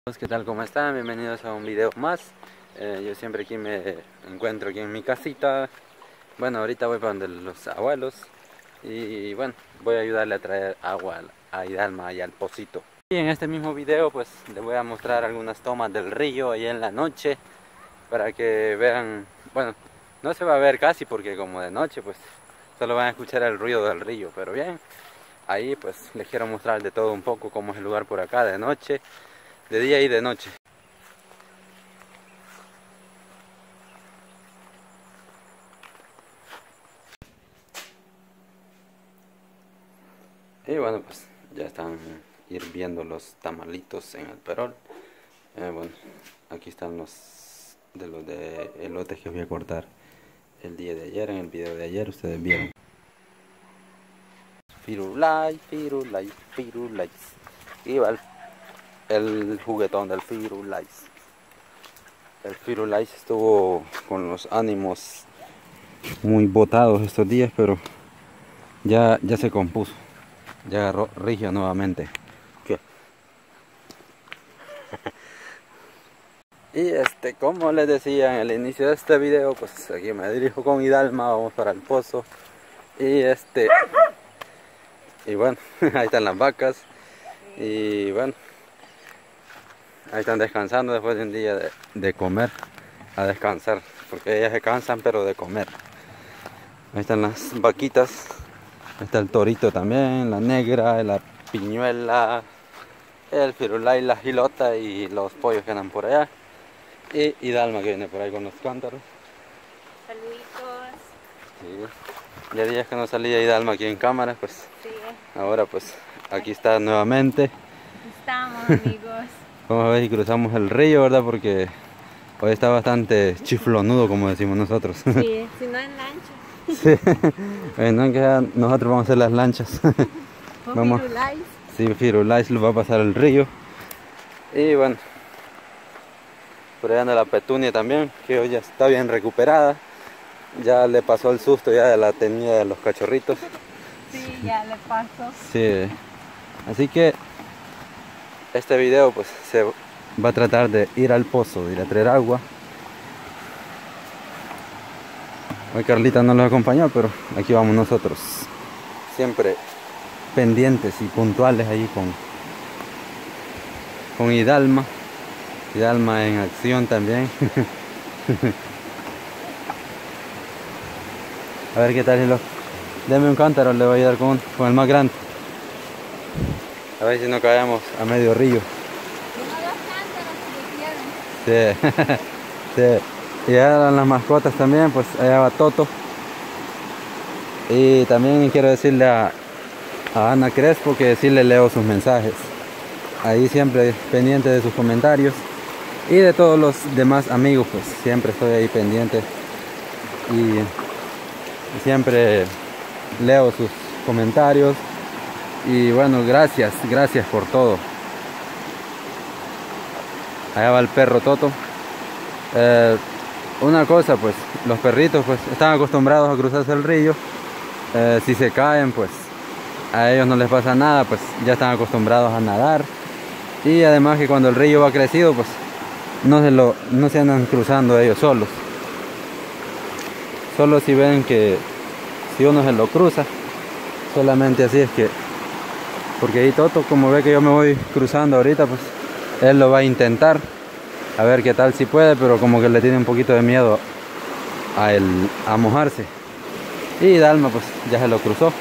¿Qué tal? ¿Cómo están? Bienvenidos a un video más. Yo siempre aquí me encuentro aquí en mi casita. Bueno, ahorita voy para donde los abuelos y bueno, voy a ayudarle a traer agua a Hidalma y al pocito. Y en este mismo video pues les voy a mostrar algunas tomas del río ahí en la noche para que vean. Bueno, no se va a ver casi porque como de noche pues solo van a escuchar el ruido del río, pero bien, ahí pues les quiero mostrar de todo un poco cómo es el lugar por acá de noche, de día y de noche. Y bueno, pues ya están hirviendo los tamalitos en el perol. Bueno, aquí están los de elotes que voy a cortar el día de ayer. En el video de ayer ustedes vieron. Firulais, Firulais, Firulais. Y va el juguetón del Firulais. El Firulais estuvo con los ánimos muy botados estos días, pero ya se compuso. Ya agarró rigio nuevamente. ¿Qué? Y como les decía en el inicio de este video, pues aquí me dirijo con Hidalma, vamos para el pozo. Y y bueno, ahí están las vacas. Y bueno, ahí están descansando después de un día de comer, a descansar, porque ellas se cansan pero de comer. Ahí están las vaquitas. Ahí está el torito también, la negra, la piñuela, el firulais, la gilota y los pollos que andan por allá. Y Hidalma que viene por ahí con los cántaros. Saluditos. Sí. Ya días que no salía Hidalma aquí en cámara, pues Sí. ahora pues aquí está nuevamente. Estamos, amigos. Vamos a ver si cruzamos el río, ¿verdad? Porque hoy está bastante chiflonudo, como decimos nosotros. Sí, si no en lancha. Sí. Bueno, que nosotros vamos a hacer las lanchas. Vamos. Firulais. Sí, Firulais lo va a pasar el río. Y bueno, por ahí anda la petunia también, que hoy ya está bien recuperada. Ya le pasó el susto ya de la tenida de los cachorritos. Sí, ya le pasó. Sí. Así que este video pues se va a tratar de ir al pozo, de ir a traer agua. Hoy Carlita no los acompañó, pero aquí vamos nosotros. Siempre pendientes y puntuales ahí con Hidalma. Hidalma en acción también. A ver qué tal si deme un cántaro, le voy a dar con el más grande. A ver si no caemos a medio río. Uno de los cántaros que Sí. Sí. Y allá eran las mascotas también, pues allá va Toto. Y también quiero decirle a Ana Crespo que sí le leo sus mensajes. Ahí siempre pendiente de sus comentarios. Y de todos los demás amigos, pues siempre estoy ahí pendiente. Y siempre leo sus comentarios. Y bueno, gracias por todo. Allá va el perro Toto. Una cosa, pues los perritos pues están acostumbrados a cruzarse el río. Si se caen, pues a ellos no les pasa nada, pues ya están acostumbrados a nadar. Y además que cuando el río va crecido, pues no se andan cruzando ellos solos. Solo si ven que si uno se lo cruza, solamente así es que, porque ahí Toto, como ve que yo me voy cruzando ahorita, pues él lo va a intentar, a ver qué tal si puede, pero como que le tiene un poquito de miedo a mojarse. Y Dalma pues ya se lo cruzó.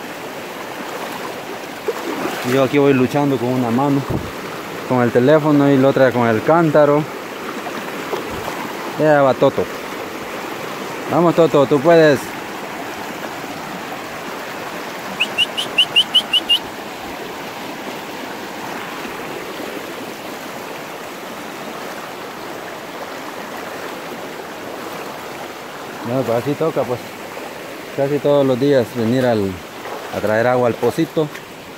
Yo aquí voy luchando con una mano con el teléfono y la otra con el cántaro. Ya va Toto. Vamos Toto, tú puedes. No, pues así toca, pues casi todos los días venir a traer agua al pocito.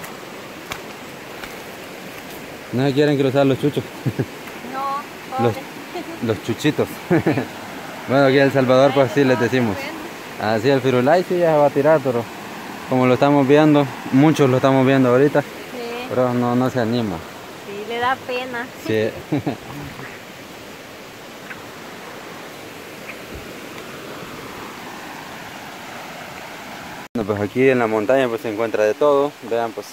No se quieren cruzar los chuchos. No, los chuchitos. Bueno, aquí en El Salvador pues así les decimos. Así el firulais sí ya se va a tirar, pero como lo estamos viendo, muchos lo estamos viendo ahorita, sí. pero no se anima. Sí, le Le da pena. Sí. Bueno, pues aquí en la montaña pues se encuentra de todo. Vean pues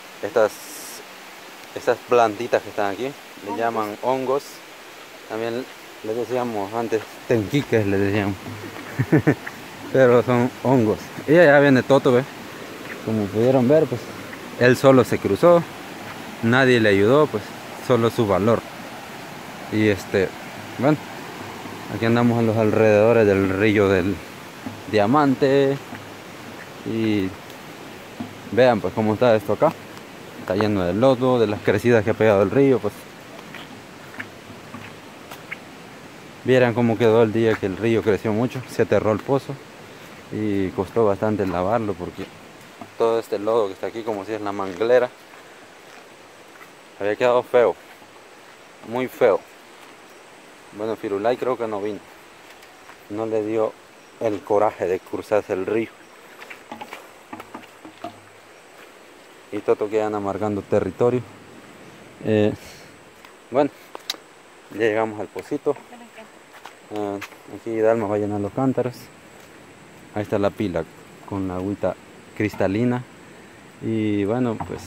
estas plantitas que están aquí, le llaman hongos. También les decíamos antes tenquiques, les decíamos. Pero son hongos. Y allá viene Toto, ¿ve? Como pudieron ver, pues él solo se cruzó, nadie le ayudó, pues solo su valor. Y bueno, aquí andamos en los alrededores del río del Diamante. Y vean pues cómo está esto acá. Está lleno de lodo, de las crecidas que ha pegado el río, pues. Vieran cómo quedó el día que el río creció mucho, se aterró el pozo y costó bastante lavarlo porque todo este lodo que está aquí, como si es la manglera, había quedado feo, muy feo. Bueno, Firulai creo que no vino, no le dio el coraje de cruzarse el río. Y Toto que anda marcando territorio. Bueno, ya llegamos al pocito. Aquí Dalma va a llenar los cántaros. Ahí está la pila con la agüita cristalina. Y bueno, pues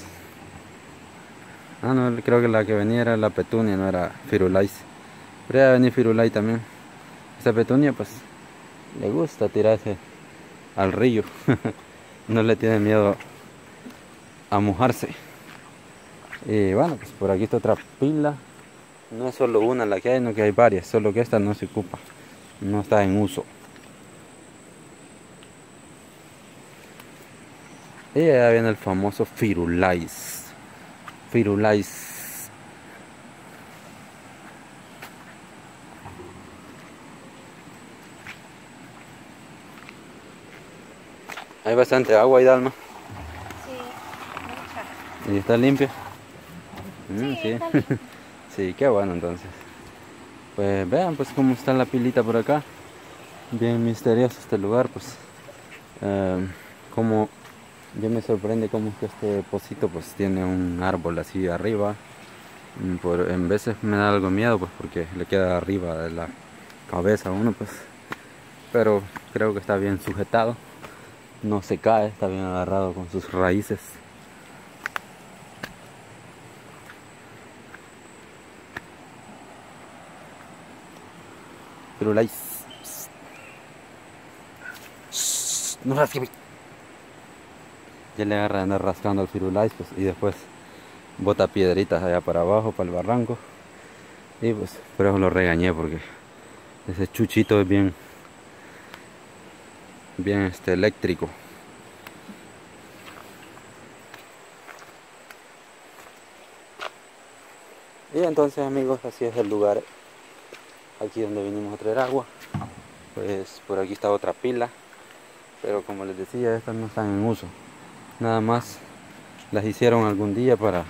no, creo que la que venía era la petunia, no era Firulais. Pero ya va a venir Firulai también. Esta petunia pues le gusta tirarse al río. No le tiene miedo a mojarse. Y bueno, pues por aquí está otra pila. No es solo una la que hay, no que hay varias, solo que esta no se ocupa, no está en uso. Y allá viene el famoso Firulais. Firulais. Hay bastante agua y Dalma. Sí, mucha. ¿Y está limpia? Sí, Sí. está limpia. Sí, qué bueno entonces. Pues vean pues cómo está la pilita por acá. Bien misterioso este lugar, pues. Como yo me sorprende cómo es que este pocito pues tiene un árbol así arriba. En veces me da algo miedo pues porque le queda arriba de la cabeza a uno pues. Pero creo que está bien sujetado. No se cae, está bien agarrado con sus raíces. Firulais. No rasque. Ya le agarra de andar rascando al Firulais pues, y después bota piedritas allá para abajo, para el barranco. Y pues, pero lo regañé porque ese chuchito es bien eléctrico. Y entonces amigos, así es el lugar. Aquí donde vinimos a traer agua. Pues por aquí está otra pila. Pero como les decía, estas no están en uso. Nada más las hicieron algún día para,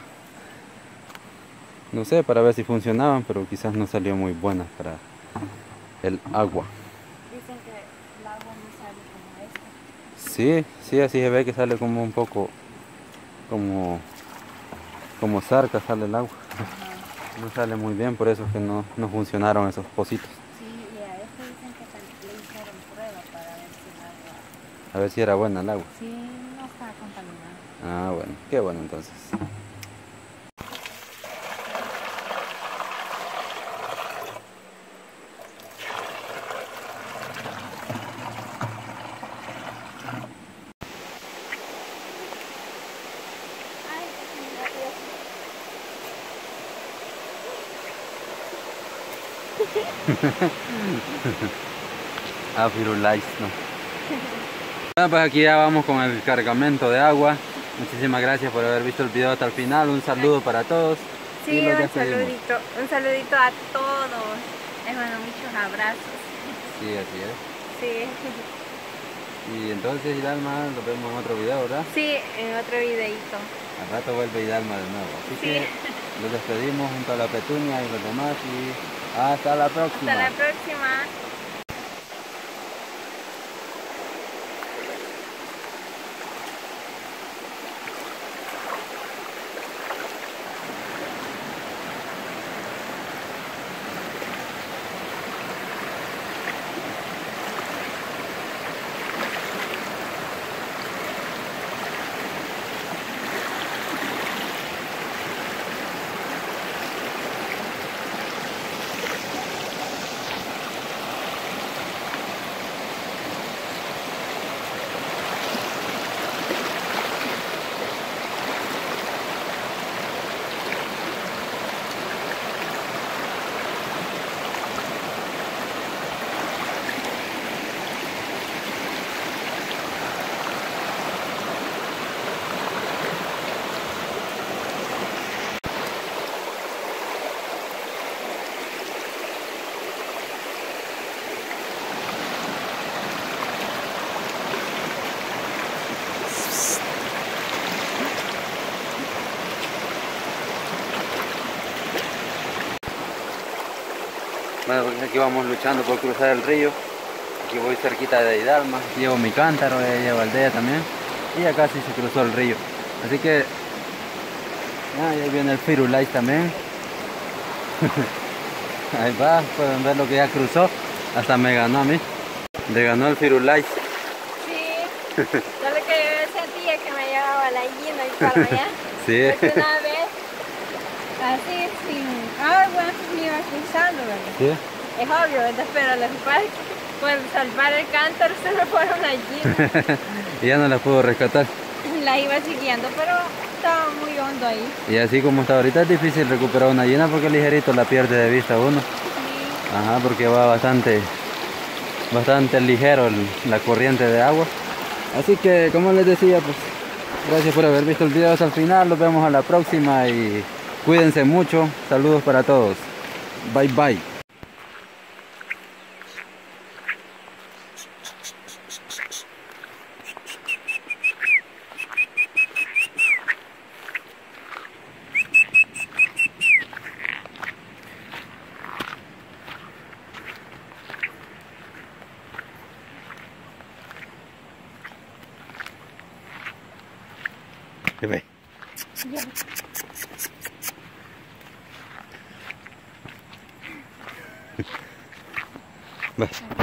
no sé, para ver si funcionaban, pero quizás no salió muy buena para el agua. Dicen que el agua no sale como esta. Sí, sí, así se ve que sale como un poco, como zarca sale el agua. No sale muy bien, por eso es que no funcionaron esos pocitos. Sí, y a este dicen que le hicieron prueba para ver si el agua... A ver si era buena el agua. Sí, no está contaminada. Ah, bueno, qué bueno entonces. Ay, Ah, Firulais, no. Bueno, pues aquí ya vamos con el cargamento de agua. Muchísimas gracias por haber visto el video hasta el final. Un saludo para todos. sí, Y nos un despedimos. saludito a todos. Les mando muchos abrazos. Sí, así es. Sí, Y entonces Hidalma, nos vemos en otro video, ¿verdad? sí, en otro videito. Al rato vuelve Hidalma de nuevo. Así Sí. que nos despedimos junto a la Petunia y los demás y hasta la próxima. Hasta la próxima. Bueno, pues aquí vamos luchando por cruzar el río. Aquí voy cerquita de Hidalma. Llevo mi cántaro, llevo aldea también. Y acá sí se cruzó el río. Así que... ah, y ahí viene el Firulais también. Ahí va, pueden ver lo que ya cruzó. Hasta me ganó a mí. Le ganó el Firulais. Sí, solo que yo sentía que me llevaba la gallina y para allá. Sí. Porque una vez, así sin agua, me iba cruzando, ¿verdad? Sí. Es obvio, ¿verdad? Pero lo que pasa es que por salvar el cántaro se me fueron las gallinas. Y ya no la pudo rescatar. La iba siguiendo, pero estaba muy hondo ahí. Y así como está ahorita es difícil recuperar una gallina porque ligerito la pierde de vista uno. Sí. Ajá, porque va bastante ligero la corriente de agua. Así que, como les decía, pues gracias por haber visto el video hasta el final. Nos vemos a la próxima y cuídense mucho. Saludos para todos. Bye bye. Ve. Va.